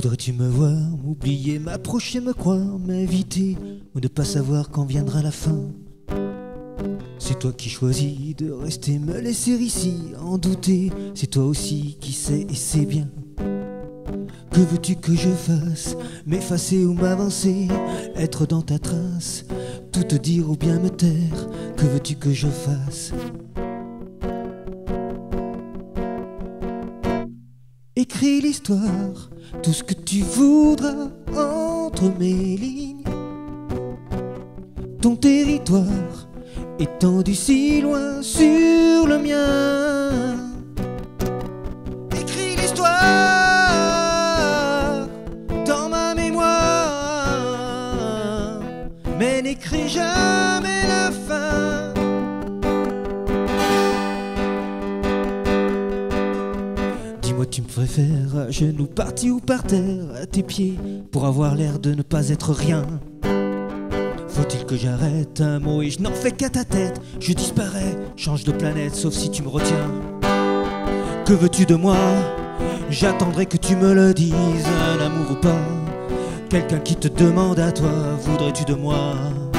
Voudrais-tu me voir, m'oublier, m'approcher, me croire, m'inviter, ou ne pas savoir quand viendra la fin? C'est toi qui choisis de rester, me laisser ici, en douter. C'est toi aussi qui sais et c'est bien. Que veux-tu que je fasse? M'effacer ou m'avancer? Être dans ta trace? Tout te dire ou bien me taire? Que veux-tu que je fasse? Écris l'histoire, tout ce que tu voudras entre mes lignes. Ton territoire étendu si loin sur le mien. Écris l'histoire dans ma mémoire, mais n'écris jamais la fin. Dis-moi, tu me préfères à genoux, partis ou par terre, à tes pieds, pour avoir l'air de ne pas être rien? Faut-il que j'arrête un mot et je n'en fais qu'à ta tête? Je disparais, change de planète, sauf si tu me retiens. Que veux-tu de moi? J'attendrai que tu me le dises. Un amour ou pas? Quelqu'un qui te demande à toi. Voudrais-tu de moi?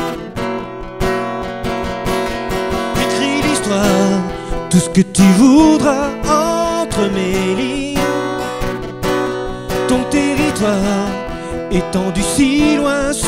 Écris l'histoire, tout ce que tu voudras entre mes lignes. Ton territoire étendu si loin